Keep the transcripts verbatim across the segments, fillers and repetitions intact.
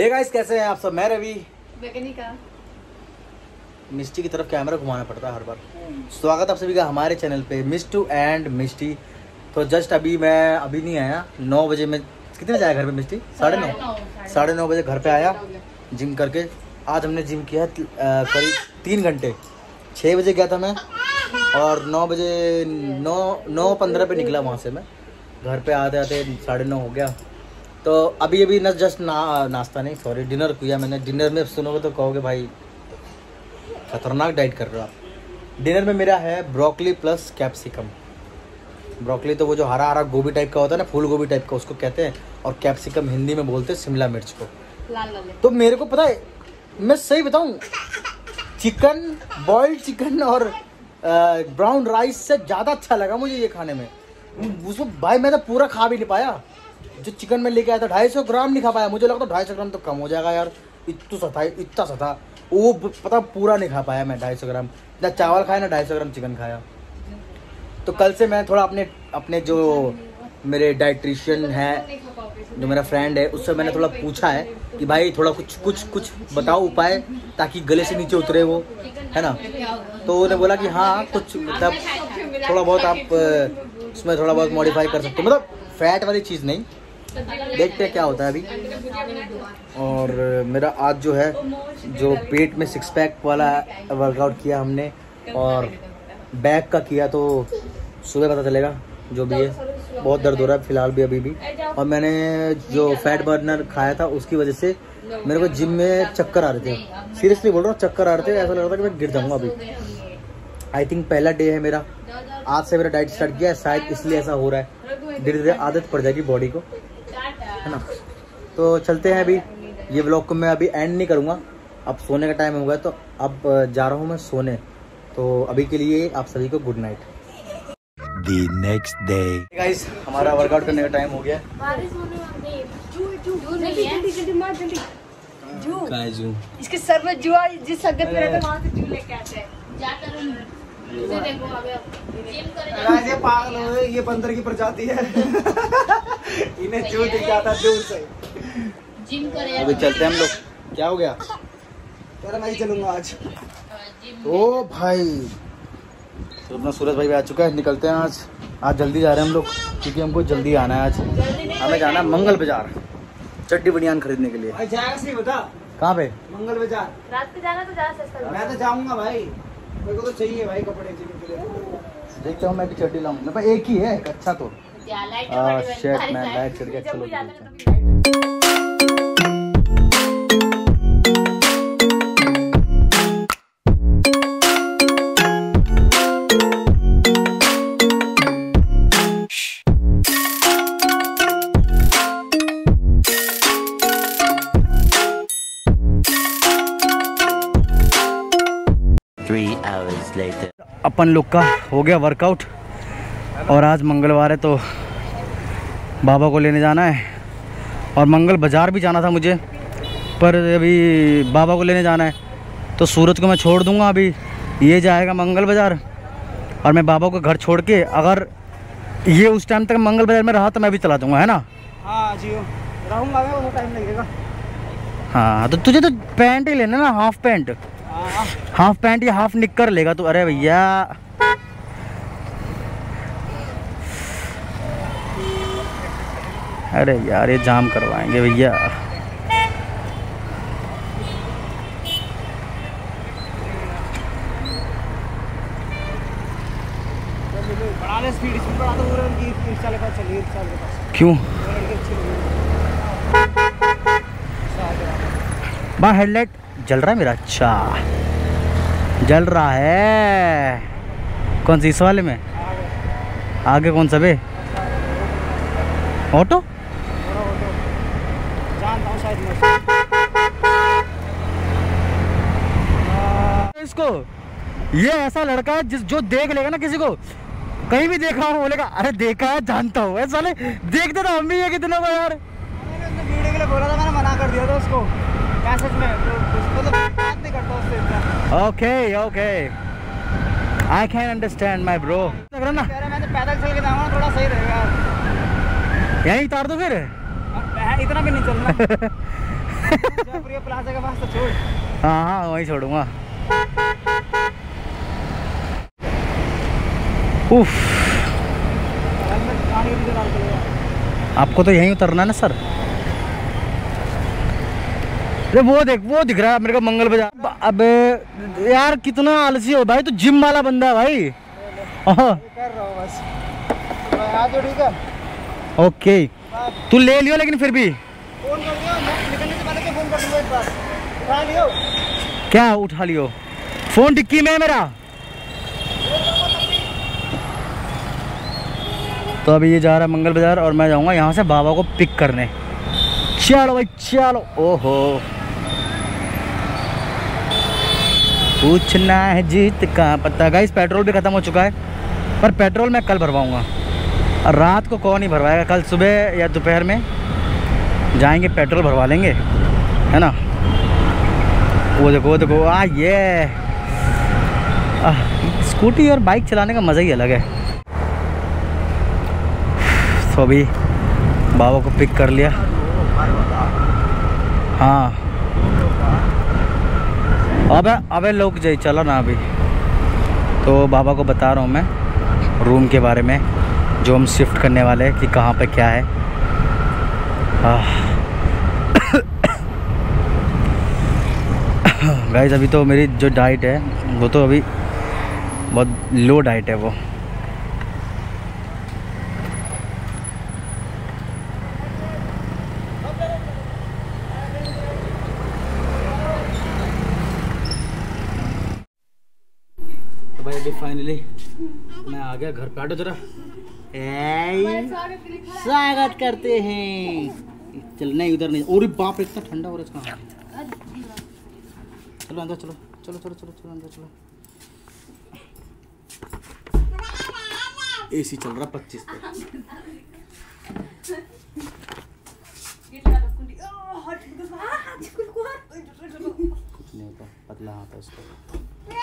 Hey guys, कैसे हैं आप सब? मैं रवि। का मिस्टी की तरफ कैमरा घुमाना पड़ता है हर बार। स्वागत आप सभी का हमारे चैनल पे मिस्टू एंड मिस्टी। तो जस्ट अभी मैं अभी नहीं आया, नौ बजे में कितने बजे आया घर पे मिस्टी? साढ़े नौ साढ़े नौ बजे घर पे आया जिम करके। आज हमने जिम किया करीब तीन घंटे। छः बजे गया था मैं और नौ बजे नौ नौ पंद्रह पे निकला वहाँ से। मैं घर पे आते आते साढ़े नौ हो गया। तो अभी अभी न जस्ट ना नाश्ता नहीं सॉरी डिनर किया मैंने। डिनर में सुनोगे तो कहोगे भाई खतरनाक डाइट कर रहे हो आप। डिनर में मेरा है ब्रोकली प्लस कैप्सिकम। ब्रोकली तो वो जो हरा हरा गोभी टाइप का होता है ना, फूल गोभी टाइप का, उसको कहते हैं। और कैप्सिकम हिंदी में बोलते हैं शिमला मिर्च को। लाल लाल। तो मेरे को पता है, मैं सही बताऊं, चिकन बॉइल्ड चिकन और ब्राउन राइस से ज़्यादा अच्छा लगा मुझे ये खाने में। उसको भाई मैं तो पूरा खा भी नहीं पाया। जो चिकन में लेके आया था ढाई सौ ग्राम नहीं खा पाया। मुझे लगता ढाई सौ ग्राम तो कम हो जाएगा यार, इतना सा था इतना सा था वो, पता पूरा नहीं खा पाया मैं ढाई सौ ग्राम। ना चावल खाया ना ढाई सौ ग्राम चिकन खाया। तो कल से मैं थोड़ा अपने अपने जो मेरे डाइट्रिशियन है, जो मेरा फ्रेंड है, उससे मैंने थोड़ा पूछा है कि भाई थोड़ा कुछ कुछ कुछ बताओ उपाय ताकि गले से नीचे उतरे वो, है ना। तो उन्होंने बोला कि हाँ कुछ मतलब थोड़ा बहुत आप उसमें थोड़ा बहुत मॉडिफाई कर सकते हो, मतलब फैट वाली चीज़ नहीं। देखते हैं क्या होता है अभी। और मेरा आज जो है जो पेट में सिक्स पैक वाला वर्कआउट किया हमने और बैक का किया, तो सुबह पता चलेगा जो भी है। बहुत दर्द हो रहा है फिलहाल भी अभी भी। और मैंने जो फैट बर्नर खाया था उसकी वजह से मेरे को जिम में चक्कर आ रहे थे। सीरियसली बोल रहा हूँ, चक्कर आ रहे थे। ऐसा लग रहा था कि मैं गिर जाऊँगा अभी। आई थिंक पहला डे है मेरा, आज से मेरा डाइट स्टार्ट किया है, शायद इसलिए ऐसा हो रहा है। धीरे धीरे आदत पड़ जाएगी बॉडी को, है ना। तो चलते हैं। अभी ये व्लॉग को मैं अभी एंड नहीं करूँगा, अब सोने का टाइम हो गया, तो अब जा रहा हूँ मैं सोने। तो अभी के लिए आप सभी को good night. The next day. Guys, हमारा वर्कआउट करने का टाइम हो गया। जू इसके सर में जुआ जिस संगत में रहता वहाँ से जू लेके आते हैं। इसे देखो अबे जिम करे ये पागल हो गए, ये बंदर की प्रजाति है। इन्हें जो दिख जाता दूर से। जिम करे अभी चलते हैं हम लोग। क्या हो गया? तेरा मैं ही चलूंगा आज। ओ भाई, तो अपना सूरज भाई भी आ चुका है। निकलते हैं आज। आज जल्दी जा रहे हैं हम लोग क्योंकि हमको जल्दी आना है। आज हमें जाना है मंगल बाजार चड्डी बनियान खरीदने के लिए। जाएगा सही बता कहाँ पे? मंगल बाजार। रात पे जाना तो ज्यादा सस्ता। मैं तो जाऊंगा भाई, मेरे को तो चाहिए भाई कपड़े के लिए। देखता हूँ मैं भी चड्डी लाऊंगा। मेरे पास एक ही है अच्छा तो शर्ट मैं बैग चढ़ के चलो। अपन लोग का हो गया वर्कआउट और आज मंगलवार है तो बाबा को लेने जाना है। और मंगल बाज़ार भी जाना था मुझे, पर अभी बाबा को लेने जाना है तो सूरज को मैं छोड़ दूंगा। अभी ये जाएगा मंगल बाज़ार और मैं बाबा को घर छोड़ के, अगर ये उस टाइम तक मंगल बाज़ार में रहा तो मैं भी चला दूंगा, है ना। हाँ जी रहूँगा मैं, वो टाइम लगेगा। हाँ तो तुझे तो पैंट ही लेना ना, हाफ पैंट। हाफ पैंट या हाफ निक्कर लेगा तो। अरे भैया अरे यार ये जाम करवाएंगे भैया। स्पीड स्पीड बढ़ा दो पूरा उनकी रिक्शा लेकर चलिए, रिक्शा के पास। क्यों? बा हेडलाइट जल रहा है मेरा? अच्छा जल रहा है। कौन सी? इस वाले में आगे कौन सा बे? ऑटो जानता हूँ शायद इसको। ये ऐसा लड़का है जिस जो देख लेगा ना किसी को, कहीं भी देखा हो बोलेगा अरे देखा है जानता हूँ। ऐसा देखते तो हम भी है कितने को यार। वीडियो के लिए बोला था, मैंने मना कर दिया था उसको मैसेज में, तो मतलब बात नहीं करता उससे इतना। Okay okay I can understand my bro. लग रहा ना मैं तो पैदल चल के जाऊँगा, थोड़ा सही रहेगा। यहीं उतार दो फिर। इतना भी नहीं चलना। जयपुरिया प्लाजा के पास तो छोड़। हाँ हाँ वहीं छोड़ूंगा। उफ, आपको तो यहीं उतरना है ना सर? अरे वो देख, वो दिख रहा है मेरे को मंगल बाजार। अबे यार कितना आलसी हो भाई, तू जिम वाला बंदा है भाई। कर रहा हूँ बस। हाँ तो ठीक है। ओके तू ले लियो, लेकिन फिर भी फोन कर दियो, मैं निकलने से पहले फोन कर दूंगा एक बार। उठा लियो। क्या उठा लियो? फोन डिक्की में है मेरा। तो अभी ये जा रहा है मंगल बाजार और मैं जाऊंगा यहाँ से बाबा को पिक करने। चलो भाई चलो। ओहो, पूछना है जीत का पता। गाइस पेट्रोल भी खत्म हो चुका है, पर पेट्रोल मैं कल भरवाऊंगा। और रात को कौन ही भरवाएगा, कल सुबह या दोपहर में जाएंगे पेट्रोल भरवा लेंगे, है ना। वो देखो वो देखो आ ये आ, स्कूटी और बाइक चलाने का मज़ा ही अलग है। तो अभी बाबा को पिक कर लिया। हाँ अबे अबे लोग जाइए, चलो ना अभी। तो बाबा को बता रहा हूँ मैं रूम के बारे में, जो हम शिफ्ट करने वाले हैं, कि कहाँ पे क्या है। गाइस अभी तो मेरी जो डाइट है वो तो अभी बहुत लो डाइट है वो। तो भाई अभी फाइनली मैं आ गया घर पे। आटो जरा स्वागत करते हैं। चल नहीं उधर नहीं। और बाप रे इतना ठंडा हो रहा है इसका। चलो अंदर चलो चलो चलो चलो चलो अंदर चलो। एसी चल रहा पच्चीस पे। कुछ नहीं होता, पतला हाथ है उसको।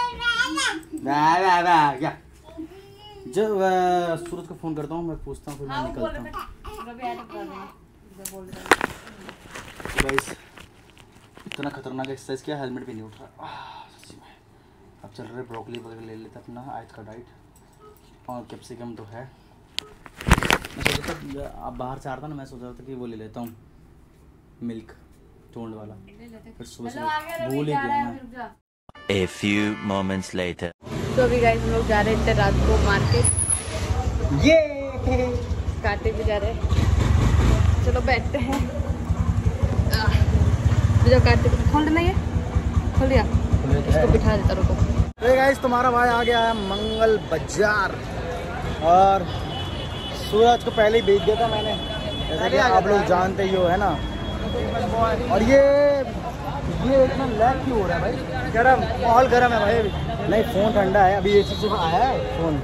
क्या जब सूरज को फ़ोन करता हूँ, मैं पूछता हूँ, फिर मैं निकलता हूँ। गाइस इतना खतरनाक एक्सरसाइज किया, हेलमेट भी नहीं उठ रहा। अब चल रहे ब्रोकली वगैरह ले लेते अपना आज का डाइट। और कैप्सिकम तो है। मैं सोचा था अब बाहर से आ रहा था ना, मैं सोच रहा था कि वो ले लेता हूँ मिल्क टोंड वाला, फिर सुबह से भूल ही गया मैं। A few moments later. तो अभी गाइस हम लोग जा रहे थे रात को मार्केट। ये काटे भी जा रहे हैं। चलो बैठते हैं। जो काटे खोल देना, ये खोल दिया, इसको बिठा देता रुको। तो गाइस तुम्हारा भाई आ गया है मंगल बाजार और सूरज को पहले ही भेज दिया था मैंने, जैसा कि आप लोग जानते ही हो, है ना। और ये ये इतना लैग क्यों हो रहा है भाई? गरम, माहौल गरम है भाई अभी। नहीं फ़ोन ठंडा है, अभी एसी से आया है फ़ोन।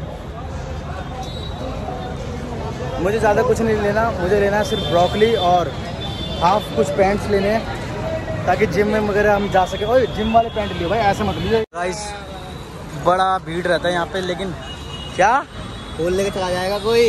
मुझे ज़्यादा कुछ नहीं लेना, मुझे लेना है सिर्फ ब्रोकली और हाफ कुछ पैंट्स लेने हैं, ताकि जिम में वगैरह हम जा सके। ओए जिम वाले पैंट लियो भाई, ऐसे मत लियो। गाइस बड़ा भीड़ रहता है यहाँ पे, लेकिन क्या फोन लेके चला जाएगा कोई?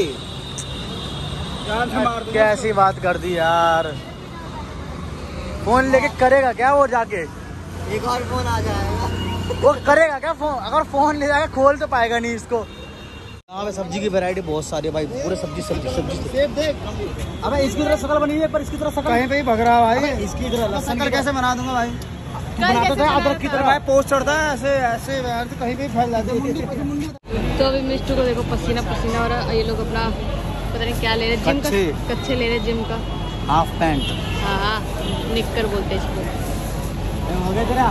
कैसी बात कर दी यार। फोन लेके करेगा क्या वो जाके? एक और फोन आ जाएगा। वो करेगा क्या फोन? अगर फोन ले जाएगा खोल तो पाएगा नहीं इसको। यहाँ पे सब्जी की वैरायटी बहुत सारी है भाई, पूरे सब्जी सब्जी सब्जी सेब देख। अबे इसकी तरह शकल बनी है, पर इसकी तरह शकल कहीं पे ही भग रहा है भाई। इसकी तरह लहसुन शक्कर कैसे बना दूंगा भाई? बनाते थे अदरक की तरह भाई, पोस्ट चढ़ता है ऐसे ऐसे यार, तो कहीं पे फैल जाते हैं। तो अभी मिस्टू को देखो पसीना पसीना हो रहा है। ये लोग अपना पता नहीं क्या ले रहे, जिम का कच्चे ले रहे, जिम का हाफ पैंट। हाँ हाँ निक्कर बोलते हैं इसको। हो गया तेरा।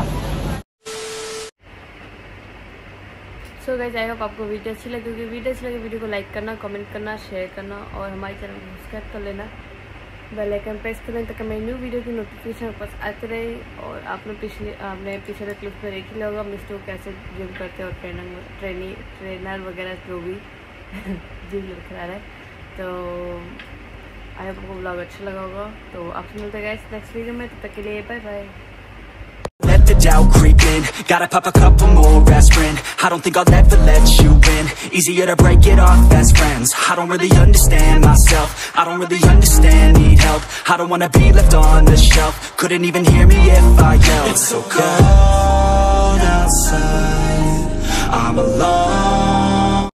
सो गाइस आई होप आपको वीडियो अच्छी लगी होगी। वीडियो अच्छी लगी वीडियो को लाइक करना, कमेंट करना, शेयर करना और हमारे चैनल को सब्सक्राइब कर लेना, बेल आइकन प्रेस कर देना ताकि मेरी न्यू वीडियो की नोटिफिकेशन पास आते रहे। और आपने पिछले आपने पिछले क्लिप में देख ही लिया होगा मिस्टर कैसे जिम करते हैं और ट्रेनर ट्रेनिंग ट्रेनर वगैरह जो भी जिम करा रहा है। तो आई होप आपको ब्लॉग अच्छा लगा होगा। तो आपसे मिलते हैं गाइस नेक्स्ट वीडियो में, तब तक के लिए bye bye. the doubt creep in. Gotta pop a couple more aspirin. I don't think I'll ever let you in. Easier to break it off best friends. I don't really understand myself. I don't really understand, need help. I don't wanna be left on the shelf. Couldn't even hear me if I yelled. It's so cold outside, I'm alone